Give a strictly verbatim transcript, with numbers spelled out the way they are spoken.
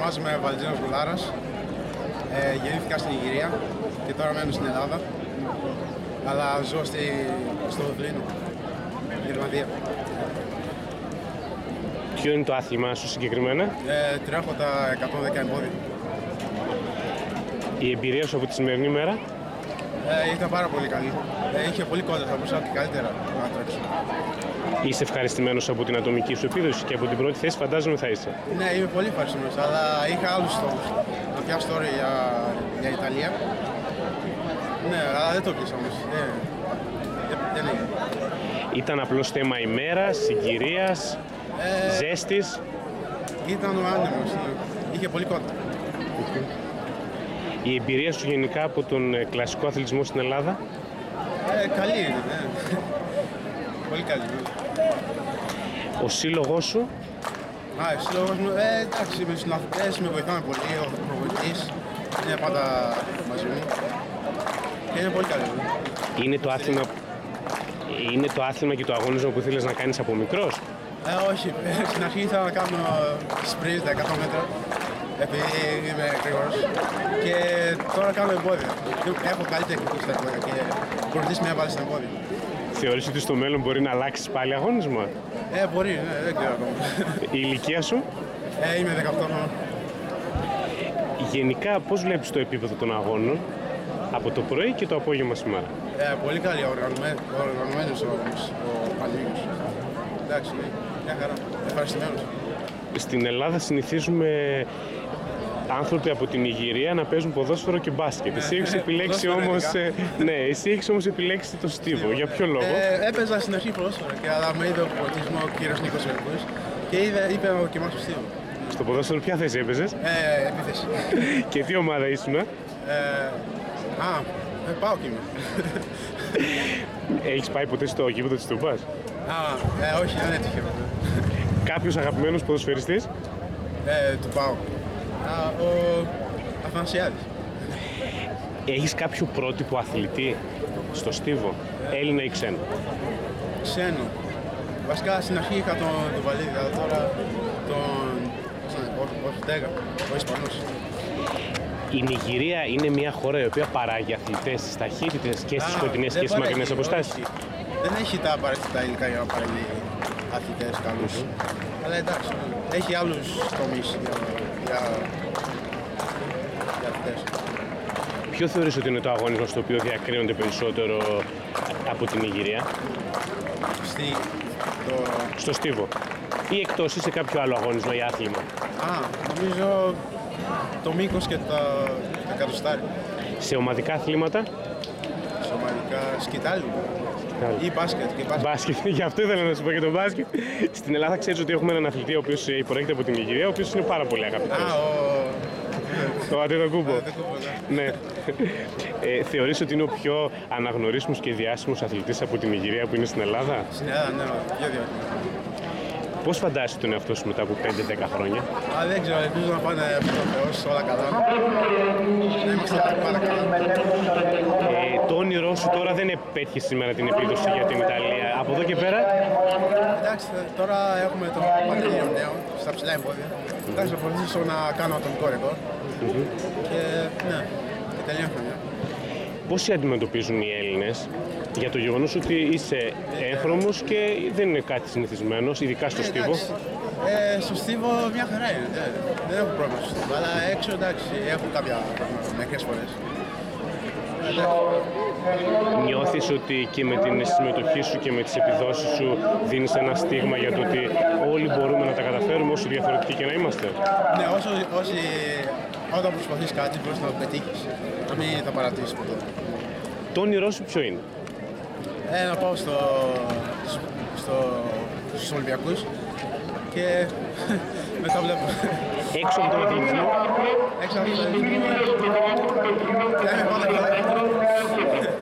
ονομάζομαι Βαλτζίνος Γουλάρας. Ε, γεννήθηκα στην Ιγυρία και τώρα μένω στην Ελλάδα. Αλλά ζω στη, στο Δουβλίνο, Γερμανία. Ποιο είναι το άθλημα σου συγκεκριμένα? Ε, τρέχω τα εκατόν δέκα εμπόδια. Η εμπειρία σου από τη σημερινή μέρα? Ε, ήταν πάρα πολύ καλή. Ε, είχε πολύ κόντρα, θα μπορούσα και καλύτερα να τρέξω. Είσαι ευχαριστημένος από την ατομική σου επίδοση και από την πρώτη θέση φαντάζομαι θα είσαι? Ναι, είμαι πολύ ευχαριστημένος, αλλά είχα άλλους στόχους. Να πιάσω τώρα για, για Ιταλία. Ναι, αλλά δεν το πιάσα όμως. Ε, δεν έγινε. Ήταν απλώς θέμα ημέρας, συγκυρίας, Ε, ζέστης? Ήταν ο άνεμος, ναι. Είχε πολύ κόντρα. Η εμπειρία σου γενικά από τον ε, κλασικό αθλητισμό στην Ελλάδα? Ε, καλή είναι, ναι. Πολύ καλή. Ναι. Ο σύλλογός σου? Α, ο σύλλογος μου, ε, εντάξει, με τους συναθητές με βοηθάνε πολύ, ο προπονητής είναι πάντα μαζί μου και είναι πολύ καλή. Ναι. Είναι το άθλημα, είναι το άθλημα και το αγώνισμα που θέλεις να κάνεις από μικρός? Ε, όχι, στην αρχή ήθελα να κάνω sprint τα εκατό μέτρα, επειδή είμαι γρήγορος και τώρα κάνω εμπόδια. Έχω καλή τεχνική στα εμπόδια και ο προπονητής με έβαλε στα εμπόδια. Θεωρείς ότι στο μέλλον μπορεί να αλλάξεις πάλι αγώνισμα? Ε, μπορεί, ναι, δεν ξέρω ακόμα. Η ηλικία σου? Ε, είμαι δεκαοκτώ χρονών. Γενικά πώς βλέπεις το επίπεδο των αγώνων από το πρωί και το απόγευμα σήμερα? Ε, πολύ καλή, οργανωμένος ο αγώνας, ο Πανίγιος. Εντάξει, ναι, μια χαρά, ευχαριστημένος. Στην Ελλάδα συνηθίζουμε άνθρωποι από την Ιγυρία να παίζουν ποδόσφαιρο και μπάσκετ. Εσύ έχεις επιλέξει όμως, ε, ναι, εσύ έχεις όμως επιλέξει το στίβο. Για ποιο λόγο? Ε, έπαιζα στην αρχή ποδόσφαιρο και αλλά με είδε ο προπονητής μου, ο κύριος Νίκος Βελκούς και είδε, είπε να δοκιμάσω στίβο. Στο ποδόσφαιρο ποια θέση έπαιζες? Ε, επίθεση. Και τι ομάδα ήσουνα? Ε, α, ε, πάω κι είμαι. Έχεις πάει ποτέ στο γήπεδο της Τούμπας? Α, ε, όχι, δεν έτυχε. Κάποιος αγαπημένος ποδοσφαιριστής? Ε, του πάω. Α, ο Αθανασιάδης. Έχεις κάποιο πρότυπο αθλητή στο στίβο, Έλληνα ή ξένο? Ξένο. Βασικά στην αρχή είχα τον Ντουβαλίδη, αλλά τώρα τον Ορτέγα, ο Ισπανός. Η Νιγηρία είναι μια χώρα η οποία παράγει αθλητές στις ταχύτητες και στις κοντινές και στις μακρινές αποστάσεις. Δεν έχει τα απαραίτητα υλικά για να παράγει αθλητές καλούς. Mm-hmm. Αλλά εντάξει, έχει άλλους τομείς για, για, για αθλητές. Ποιο θεωρείς ότι είναι το αγώνισμα στο οποίο διακρίνονται περισσότερο από την Νιγηρία? Στη, το... Στο στίβο. Ή εκτός ή σε κάποιο άλλο αγώνισμα ή άθλημα? Α, νομίζω το μήκος και τα, τα εκατοστάρια. Σε ομαδικά αθλήματα? Σε ομαδικά σκητάλι. Ή μπάσκετ. Και μπάσκετ. Μπάσκετ, γι' αυτό ήθελα να σου πω για τον μπάσκετ. Στην Ελλάδα ξέρεις ότι έχουμε έναν αθλητή ο οποίος προέρχεται από την Νιγηρία, ο οποίος είναι πάρα πολύ αγαπητός. Α, ο... Ο Αντετοκούμπο. Ναι. Ναι. Ε, θεωρείς ότι είναι ο πιο αναγνωρίσιμος και διάσημος αθλητής από την Νιγηρία που είναι στην Ελλάδα? Στην Ελλάδα, ναι, για δύο. Πώς φαντάζεσαι τον εαυτό σου μετά από πέντε δέκα χρόνια? Α, δεν ξέρω, ελπίζω να πάνε από το Θεός όλα καλά. Να είμαστε πάρα καλά. Ε, το όνειρό σου τώρα δεν επέτυχε σήμερα την επίδοση για την Ιταλία. Από εδώ και πέρα? Εντάξει, τώρα έχουμε το Πανελλήνιο νέο στα ψηλά εμπόδια. Εντάξει, θα προσπαθήσω να κάνω ατομικό ρεκόρ. Και ναι, και τελειώνω χρονιά. Πώς σε αντιμετωπίζουν οι Έλληνες για το γεγονός ότι είσαι έγχρωμος και δεν είναι κάτι συνηθισμένο, ειδικά στο στίβο? Ε, στο στίβο μια χαρά είναι, δεν, δεν έχω πρόβλημα στο στίβο, αλλά έξω εντάξει, έχω κάποια προβλήματα μερικές φορές. Νιώθεις ότι και με την συμμετοχή σου και με τις επιδόσεις σου δίνεις ένα στίγμα για το ότι όλοι μπορούμε να τα καταφέρουμε όσο διαφορετικοί και να είμαστε? Ναι, όσο, όσοι, όταν προσπαθείς κάτι μπορείς να το πετύχεις, να μην τα παρατήσεις ποτέ. Το όνειρό σου ποιο είναι? Ε, να πάω στο, στο, στους Ολυμπιακούς και μετά βλέπω. Έξω από τον αθλητισμό? Έξω από τον αθλητισμό. Δεν με πάνε καλά.